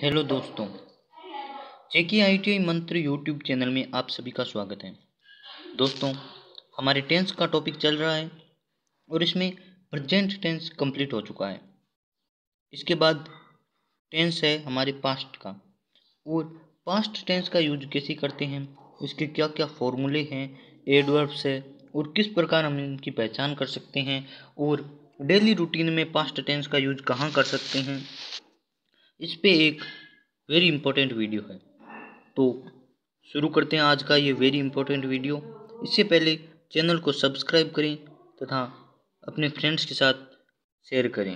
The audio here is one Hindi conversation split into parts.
हेलो दोस्तों, JK ITI Mantra YouTube channel में आप सभी का स्वागत है। दोस्तों, हमारे टेंस का टॉपिक चल रहा है और इसमें प्रेजेंट टेंस कंप्लीट हो चुका है। इसके बाद टेंस है हमारे पास्ट का, और पास्ट टेंस का यूज कैसे करते हैं, इसके क्या क्या फॉर्मूले हैं, एडवर्ब्स है और किस प्रकार हम इनकी पहचान कर सकते हैं, और डेली रूटीन में पास्ट टेंस का यूज कहाँ कर सकते हैं, इस पे एक वेरी इंपॉर्टेंट वीडियो है। तो शुरू करते हैं आज का ये वेरी इंपॉर्टेंट वीडियो। इससे पहले चैनल को सब्सक्राइब करें तथा अपने फ्रेंड्स के साथ शेयर करें।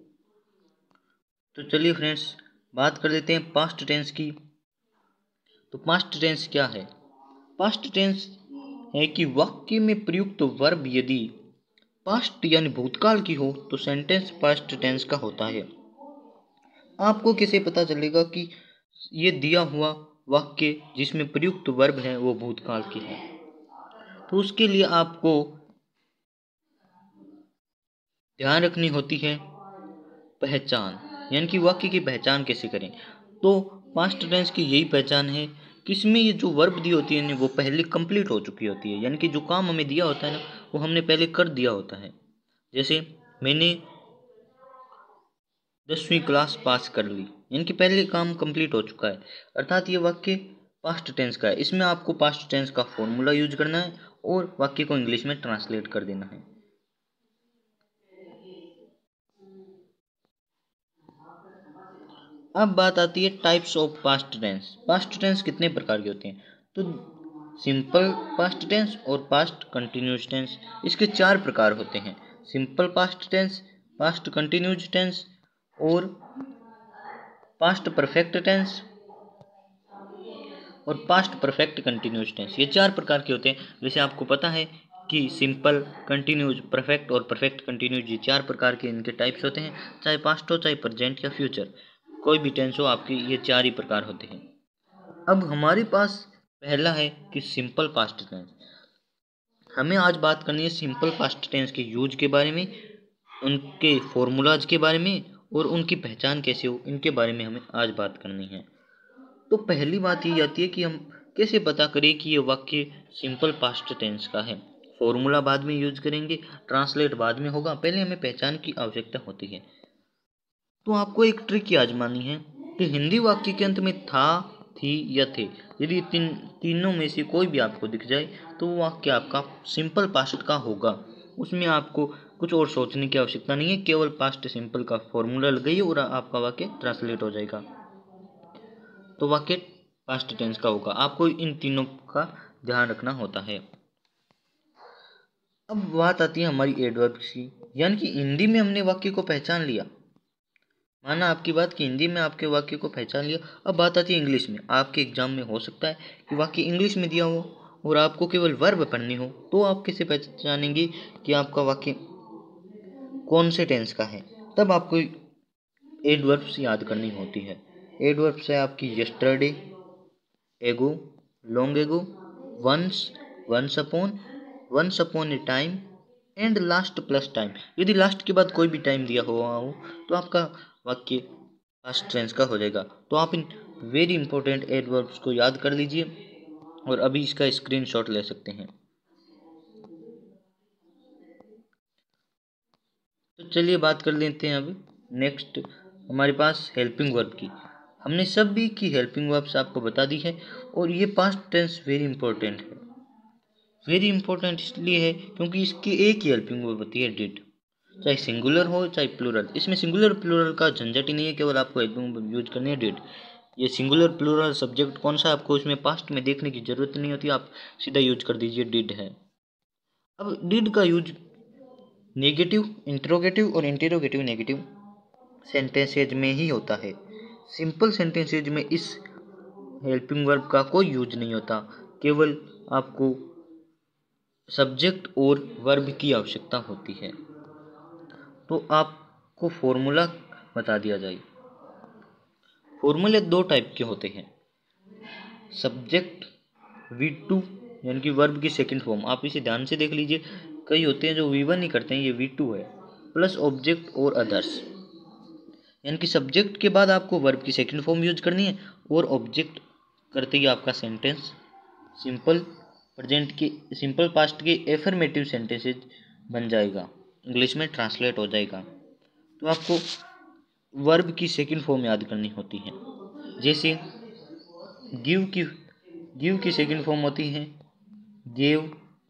तो चलिए फ्रेंड्स, बात कर लेते हैं पास्ट टेंस की। तो पास्ट टेंस क्या है? पास्ट टेंस है कि वाक्य में प्रयुक्त वर्ब यदि पास्ट यानी भूतकाल की हो तो सेंटेंस पास्ट टेंस का होता है। आपको कैसे पता चलेगा कि ये दिया हुआ वाक्य जिसमें प्रयुक्त वर्ब है वो भूतकाल की है? तो उसके लिए आपको ध्यान रखनी होती है पहचान, यानी कि वाक्य की पहचान कैसे करें। तो पास्ट टेंस की यही पहचान है कि इसमें ये जो वर्ब दी होती है ना वो पहले कंप्लीट हो चुकी होती है, यानी कि जो काम हमें दिया होता है ना वो हमने पहले कर दिया होता है। जैसे मैंने 10वीं क्लास पास कर ली, यानी कि पहले काम कंप्लीट हो चुका है, अर्थात ये वाक्य पास्ट टेंस का है। इसमें आपको पास्ट टेंस का फॉर्मूला यूज करना है और वाक्य को इंग्लिश में ट्रांसलेट कर देना है। अब बात आती है types of past tense. Past tense कितने प्रकार के होते हैं? तो सिंपल पास्ट टेंस और पास्ट कंटिन्यूस टेंस, इसके 4 प्रकार होते हैं। Simple past tense, past continuous tense और पास्ट परफेक्ट टेंस और पास्ट परफेक्ट कंटिन्यूस टेंस। ये 4 प्रकार के होते हैं। वैसे आपको पता है कि सिंपल, कंटिन्यूस, परफेक्ट और परफेक्ट कंटिन्यूस, ये 4 प्रकार के इनके टाइप्स होते हैं। चाहे पास्ट हो, चाहे प्रेजेंट या फ्यूचर, कोई भी टेंस हो, आपकी ये 4 ही प्रकार होते हैं। अब हमारे पास पहला है कि सिंपल पास्ट टेंस। हमें आज बात करनी है सिंपल पास्ट टेंस के यूज के बारे में, उनके फॉर्मूलाज के बारे में और उनकी पहचान कैसे हो, इनके बारे में हमें आज बात करनी है। तो पहली बात ये आती है कि हम कैसे पता करें कि ये वाक्य सिंपल पास्ट टेंस का है। फॉर्मूला बाद में यूज करेंगे, ट्रांसलेट बाद में होगा, पहले हमें पहचान की आवश्यकता होती है। तो आपको एक ट्रिक आजमानी है कि हिंदी वाक्य के अंत में था, थी या थे, यदि तीनों में से कोई भी आपको दिख जाए तो वो वाक्य आपका सिंपल पास्ट का होगा। उसमें आपको कुछ और सोचने की आवश्यकता नहीं है, केवल पास्ट सिंपल का फॉर्मूला लगाइए और आपका वाक्य ट्रांसलेट हो जाएगा। तो वाक्य पास्ट टेंस का होगा। आपको इन तीनों का ध्यान रखना होता है। अब बात आती है हमारी एडवर्ब्स की, यानी कि हिंदी में हमने वाक्य को पहचान लिया, माना आपकी बात कि हिंदी में आपके वाक्य को पहचान लिया। अब बात आती है इंग्लिश में। आपके एग्जाम में हो सकता है कि वाक्य इंग्लिश में दिया हो और आपको केवल वर्ब पढ़नी हो, तो आप कैसे पहचानेंगे कि आपका वाक्य कौन से टेंस का है? तब आपको एडवर्ब्स याद करनी होती है। एडवर्ब्स है आपकी yesterday, ago, long ago, once, once upon a time and last plus time. यदि लास्ट के बाद कोई भी टाइम दिया हुआ हो तो आपका वाक्य पास्ट टेंस का हो जाएगा। तो आप इन वेरी इंपॉर्टेंट एडवर्ब्स को याद कर लीजिए और अभी इसका स्क्रीनशॉट ले सकते हैं। तो चलिए बात कर लेते हैं अब नेक्स्ट हमारे पास हेल्पिंग वर्ब की। हमने सभी की हेल्पिंग वर्ब्स आपको बता दी है और ये पास्ट टेंस वेरी इंपॉर्टेंट है। वेरी इंपॉर्टेंट इसलिए है क्योंकि इसकी एक ही हेल्पिंग वर्ब होती है, डिड, चाहे सिंगुलर हो चाहे प्लूरल। इसमें सिंगुलर प्लूरल का झंझट ही नहीं है, केवल आपको हेल्पिंग वर्ब यूज करनी है, डिड। ये सिंगुलर प्लूरल सब्जेक्ट कौन सा, आपको इसमें पास्ट में देखने की जरूरत नहीं होती, आप सीधा यूज कर दीजिए डिड है। अब डिड का यूज नेगेटिव, इंट्रोगेटिव और इंटेरोगेटिव नेगेटिव सेंटेंसेज में ही होता है। सिंपल सेंटेंसेज में इस हेल्पिंग वर्ब का कोई यूज नहीं होता, केवल आपको सब्जेक्ट और वर्ब की आवश्यकता होती है। तो आपको फॉर्मूला बता दिया जाए। फॉर्मूले 2 टाइप के होते हैं। सब्जेक्ट V2 यानी कि वर्ब की सेकंड फॉर्म, आप इसे ध्यान से देख लीजिए। कई होते हैं जो V1 ही करते हैं, ये V2 है, प्लस ऑब्जेक्ट और अदर्स। यानी कि सब्जेक्ट के बाद आपको वर्ब की सेकंड फॉर्म यूज करनी है और ऑब्जेक्ट करते ही आपका सेंटेंस सिंपल पास्ट के एफर्मेटिव सेंटेंसेज बन जाएगा, इंग्लिश में ट्रांसलेट हो जाएगा। तो आपको वर्ब की सेकंड फॉर्म याद करनी होती है। जैसे गिव की सेकंड फॉर्म होती है गेव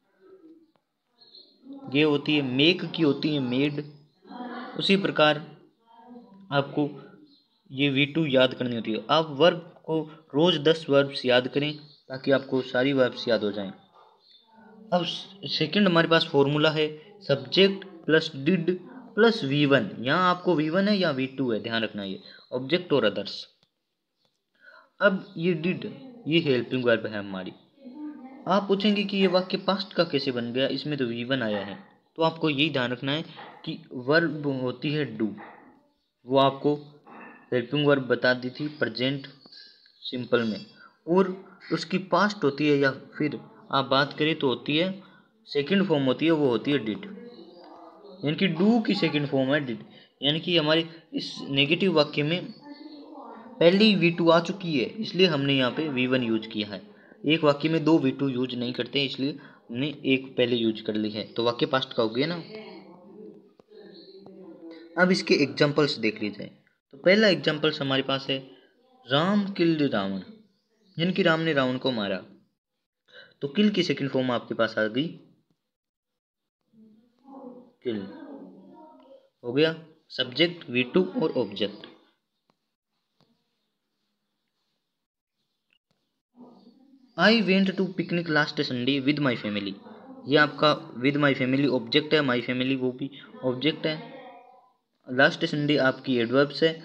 होती है, मेक की होती है मेड। उसी प्रकार आपको ये V2 याद करनी होती है। आप वर्ब को रोज 10 वर्ब्स याद करें ताकि आपको सारी वर्ब्स याद हो जाएं। अब सेकंड हमारे पास फॉर्मूला है subject plus did plus V1। यहाँ आपको V1 है या V2 है ध्यान रखना, ये ऑब्जेक्ट और अदर्स। अब ये डिड ये हेल्पिंग वर्ब है हमारी। आप पूछेंगे कि ये वाक्य पास्ट का कैसे बन गया, इसमें तो V1 आया है। तो आपको यही ध्यान रखना है कि वर्ब होती है डू, वो आपको हेल्पिंग वर्ब बता दी थी प्रेजेंट सिंपल में, और उसकी पास्ट होती है या फिर आप बात करें तो होती है सेकंड फॉर्म होती है, वो होती है डिड। यानी कि डू की सेकंड फॉर्म है डिड। यानी कि हमारे इस नेगेटिव वाक्य में पहले ही V2 आ चुकी है, इसलिए हमने यहाँ पे V1 यूज किया है। एक वाक्य में 2 V2 यूज नहीं करते, इसलिए हमने एक पहले यूज कर ली है, तो वाक्य पास्ट का हो गया ना। अब इसके एग्जाम्पल्स देख लीजिए। तो पहला एग्जाम्पल्स हमारे पास है राम किल्ड रावण, यानी कि राम ने रावण को मारा। तो किल की सेकंड फॉर्म आपके पास आ गई किल, हो गया सब्जेक्ट V2 और object. I went to picnic last Sunday with my family, ये आपका विद माई फैमिली ऑब्जेक्ट है, माई फैमिली वो भी ऑब्जेक्ट है। लास्ट संडे आपकी एडवर्ब्स है,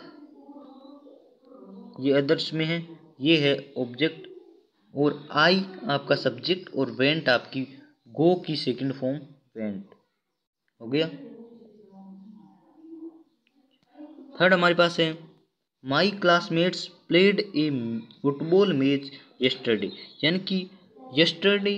ये अदर्स में है, ये है ऑब्जेक्ट, और आई आपका सब्जेक्ट और वेंट आपकी गो की सेकंड फॉर्म वेंट, हो गया। थर्ड हमारे पास है my classmates played a football match yesterday, यानी कि यस्टरडे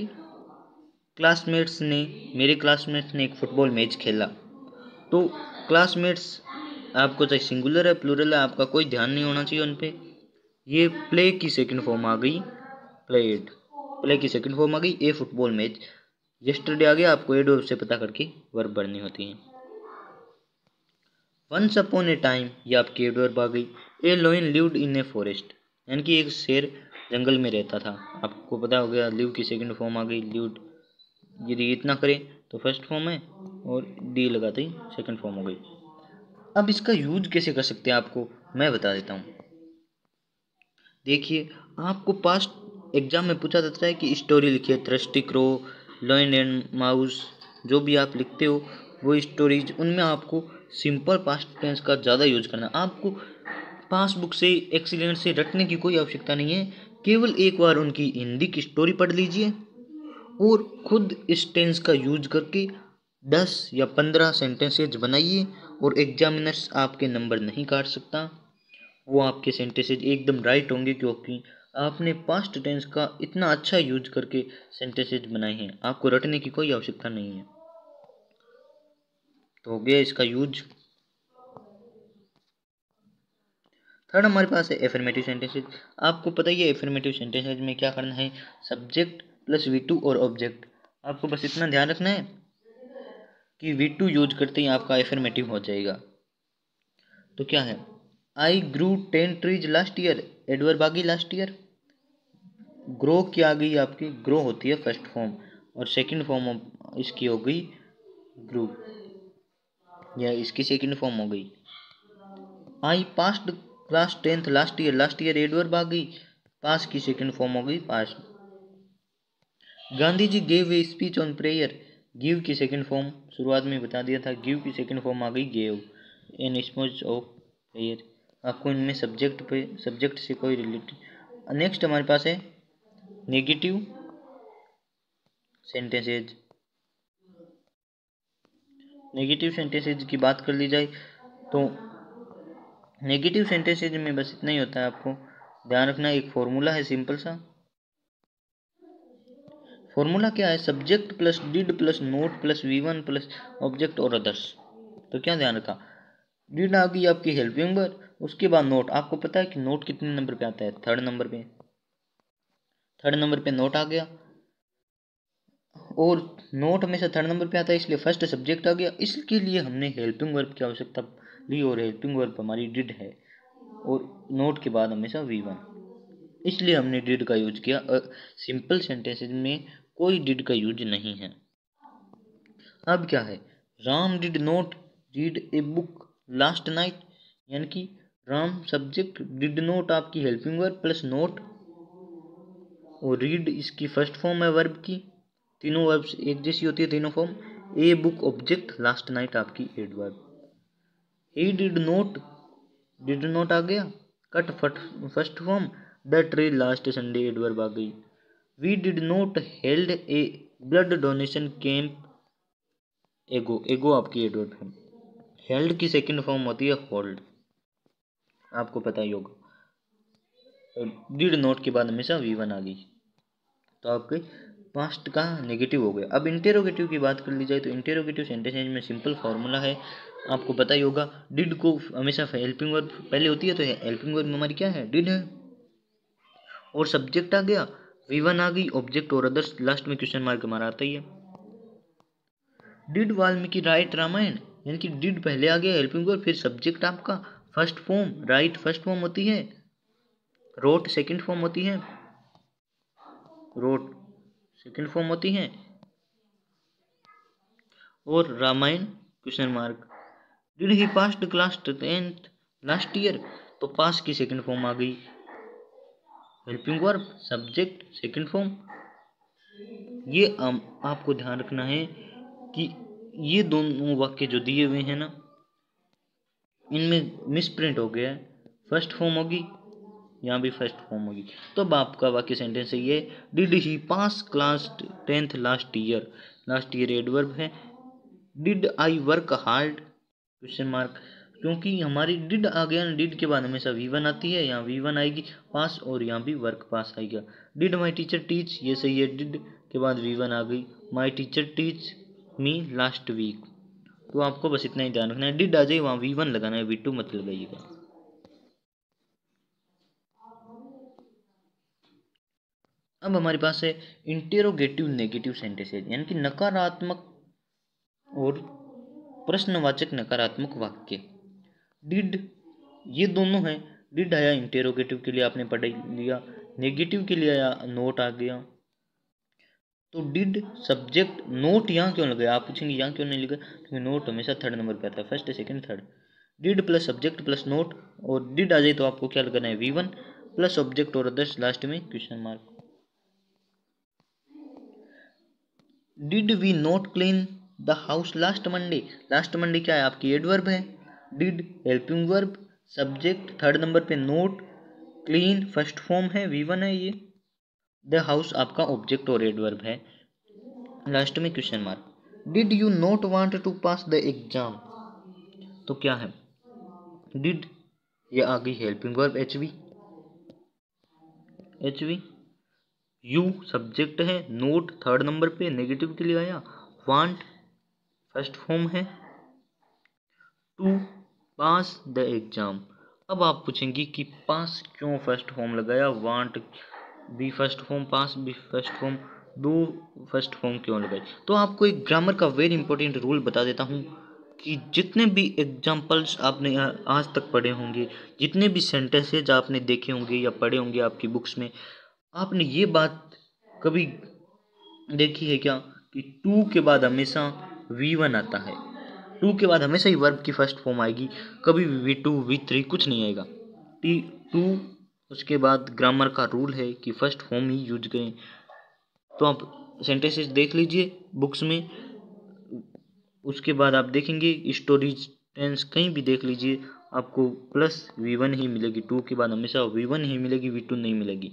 मेरे क्लासमेट्स ने एक फुटबॉल मैच खेला। तो क्लासमेट्स आपको चाहे सिंगुलर है प्लूरल है आपका कोई ध्यान नहीं होना चाहिए उन पे। ये प्ले की सेकंड फॉर्म आ गई प्लेड, प्ले की सेकंड फॉर्म आ गई ए फुटबॉल मैच। यस्टरडे आ गया, आपको एडवर्ब से पता करके वर्ब भरनी होती है। वंस अपॉन ए टाइम ये आपकी एडवर्ब आ गई। A lion lived in a forest, यानी कि एक शेर जंगल में रहता था, आपको पता हो गया। लिव की सेकंड फॉर्म आ गई लिव्ड, यदि इतना करें तो फर्स्ट फॉर्म है और डी लगाते ही सेकंड फॉर्म हो गई। अब इसका यूज कैसे कर सकते हैं आपको मैं बता देता हूँ। देखिए आपको पास्ट एग्जाम में पूछा जाता है कि स्टोरी लिखिए, thirsty crow, lion and mouse, जो भी आप लिखते हो वो स्टोरीज, उनमें आपको सिंपल पास्ट टेंस का ज़्यादा यूज करना है। आपको पासबुक से एक्सीलेंट से रटने की कोई आवश्यकता नहीं है, केवल एक बार उनकी हिंदी की स्टोरी पढ़ लीजिए और खुद इस टेंस का यूज करके 10 या 15 सेंटेंसेज बनाइए, और एग्जामिनर्स आपके नंबर नहीं काट सकता। वो आपके सेंटेंसेज एकदम राइट होंगे क्योंकि आपने पास्ट टेंस का इतना अच्छा यूज करके सेंटेंसेज बनाए हैं, आपको रटने की कोई आवश्यकता नहीं है। तो हो गया इसका यूज। थर्ड हमारे पास है एफर्मेटिव सेंटेंसेज। आपको पता ही है एफर्मेटिव सेंटेंसेज में क्या करना है, सब्जेक्ट प्लस V2 और ऑब्जेक्ट। आपको बस इतना ध्यान रखना है कि V2 यूज करते ही आपका एफर्मेटिव हो जाएगा। तो क्या है, I grew 10 trees last year, adverb आ गई लास्ट ईयर। ग्रो की आ गई आपकी, ग्रो होती है फर्स्ट फॉर्म और सेकंड फॉर्म इसकी हो गई ग्रू, या इसकी सेकंड फॉर्म हो गई। I passed class 10th last year adverb आ गई, पास की सेकंड फॉर्म हो गई pass. Gandhi ji gave a speech on prayer, give की सेकंड फॉर्म शुरुआत में बता दिया था, गिव की सेकंड फॉर्म आ गई gave an speech of prayer. आपको इनमें सब्जेक्ट से कोई रिलेटेड। नेक्स्ट हमारे पास है नेगेटिव सेंटेंसेज। नेगेटिव सेंटेंसेज की बात कर ली जाए तो नेगेटिव सेंटेंसेज में बस इतना ही होता है, आपको ध्यान रखना। एक फॉर्मूला है सिंपल सा, फॉर्मूला क्या है, subject plus did plus not plus V1 plus object और अदर्स। तो क्या ध्यान रखा, डिड आ गई आपकी हेल्पिंग वर्ब, उसके बाद नोट। आपको पता है कि नोट कितने नंबर पे आता है? थर्ड नंबर पे। थर्ड नंबर पे नोट आ गया, और नोट हमेशा थर्ड नंबर पे आता है, इसलिए फर्स्ट सब्जेक्ट आ गया। इसके लिए हमने हेल्पिंग वर्ब की आवश्यकता ली, और हेल्पिंग वर्ब हमारी डिड है, और नोट के बाद हमेशा V1, इसलिए हमने डिड का यूज किया। सिंपल सेंटेंसेज में कोई डिड का यूज नहीं है। अब क्या है? Ram did not read a book last night, यानी कि राम सब्जेक्ट, डिड नोट आपकी हेल्पिंग वर्ब प्लस नोट, और रीड इसकी फर्स्ट फॉर्म है वर्ब की। तीनों वर्ब्स एक जैसी होती है, तीनों form. A book object, last night आपकी एडवर्ब। ही डिड नोट आ गया, cut first form, the tree last Sunday adverb आ गई। We did not held a blood donation camp, एगो आपकी एडवर्ब है। हेल्ड की सेकंड फॉर्म होती है होल्ड, आपको पता ही होगा। डिड नोट के बाद हमेशा V1 आ गई, तो आपके पास्ट का नेगेटिव हो गया। अब इंटेरोगेटिव की बात कर ली जाए तो इंटेरोगेटिव सेंटेंस में सिंपल फार्मूला है, आपको पता ही होगा। डिड को हमेशा हेल्पिंग वर्ब पहले होती है, तो हेल्पिंग वर्ब हमारी क्या है? डिड है, और सब्जेक्ट आ गया, V1 आ गई, ऑब्जेक्ट और अदर्स, लास्ट में क्वेश्चन मार्क हमारा आता ही है। डिड वाल्मीकि राइट रामायण, यानी कि डिड पहले आ गया हेल्पिंग वर्ब, फिर सब्जेक्ट आपका first form, right first form होती है, रोट सेकंड फॉर्म होती है, रोट सेकंड फॉर्म होती है, और रामायण question mark. Did he pass class 10th last year, तो पास की सेकंड फॉर्म आ गई, helping verb subject second form. ये आपको ध्यान रखना है कि ये दोनों वाक्य जो दिए हुए हैं ना, इनमें मिसप्रिंट हो गया है, फर्स्ट फॉर्म होगी, यहाँ भी फर्स्ट फॉर्म होगी। तो अब आपका वाक्य सेंटेंस है ये, did he pass class 10th last year, last year adverb है। Did I work hard question mark, क्योंकि हमारी डिड आ गया ना, डिड के बाद हमेशा V1 आती है, यहाँ V1 आएगी पास, और यहाँ भी वर्क पास आएगा। डिड माई टीचर टीच, ये सही है, डिड के बाद V1 आ गई, my teacher teach me last week. तो आपको बस इतना ही ध्यान रखना है, डिड आ जाए वहाँ V1 लगाना है, V2 मत लगाइएगा। अब हमारे पास है इंटेरोगेटिव नेगेटिव सेंटेंसेज, यानी कि नकारात्मक और प्रश्नवाचक नकारात्मक वाक्य। डिड, ये दोनों हैं। डिड आया इंटेरोगेटिव के लिए, आपने पढ़ लिया। नेगेटिव के लिए आया नोट आ गया। तो डिड सब्जेक्ट नोट यहाँ क्यों लगा? आप पूछेंगे यहाँ क्यों नहीं लगा, क्योंकि नोट हमेशा थर्ड नंबर पे आता है, first second third. Did plus subject plus not, और डिड आ जाए तो आपको क्या लगाना है? V1 प्लस ऑब्जेक्ट और अदर्स, लास्ट में question mark. Did we not clean the house last Monday, last Monday क्या है? आपकी एडवर्ब है। Did helping verb, subject third number पे नोट, क्लीन फर्स्ट फॉर्म है, V1 है ये, द हाउस आपका ऑब्जेक्ट और एडवर्ब है, लास्ट में question mark. Did you not want to pass the exam, तो क्या है? डिड, ये आ गई helping verb HV, you subject है, नोट थर्ड नंबर पे नेगेटिव के लिए आया, वांट फर्स्ट फॉर्म है, टू पास द एग्जाम। अब आप पूछेंगे कि पास क्यों फर्स्ट फॉर्म लगाया, वांट भी फर्स्ट फॉर्म, पास भी फर्स्ट फॉर्म, दो फर्स्ट फॉर्म क्यों लगाई? तो आपको एक ग्रामर का वेरी इंपॉर्टेंट रूल बता देता हूँ कि जितने भी एग्जाम्पल्स आपने आज तक पढ़े होंगे, जितने भी सेंटेंसेज आपने देखे होंगे या पढ़े होंगे आपकी बुक्स में, आपने ये बात कभी देखी है क्या कि टू के बाद हमेशा V1 आता है? टू के बाद हमेशा ही वर्ब की फर्स्ट फॉर्म आएगी, कभी भी V2 V3 कुछ नहीं आएगा। टू, उसके बाद ग्रामर का रूल है कि फर्स्ट फॉर्म ही यूज करें। तो आप सेंटेंसेस देख लीजिए बुक्स में, उसके बाद आप देखेंगे स्टोरीज टेंस कहीं भी देख लीजिए, आपको प्लस V1 ही मिलेगी। टू के बाद हमेशा V1 ही मिलेगी, V2 नहीं मिलेगी।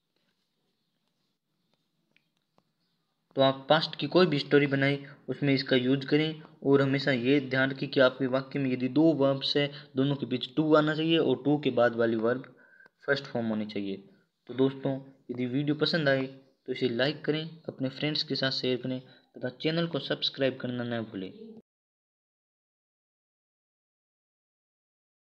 तो आप पास्ट की कोई भी स्टोरी बनाएं, उसमें इसका यूज करें, और हमेशा ये ध्यान रखें कि आपके वाक्य में यदि दो वर्ब्स है, दोनों के बीच टू आना चाहिए, और टू के बाद वाली वर्ब फर्स्ट फॉर्म होनी चाहिए। तो दोस्तों, यदि वीडियो पसंद आए तो इसे लाइक करें, अपने फ्रेंड्स के साथ शेयर करें, तथा चैनल को सब्सक्राइब करना न भूलें।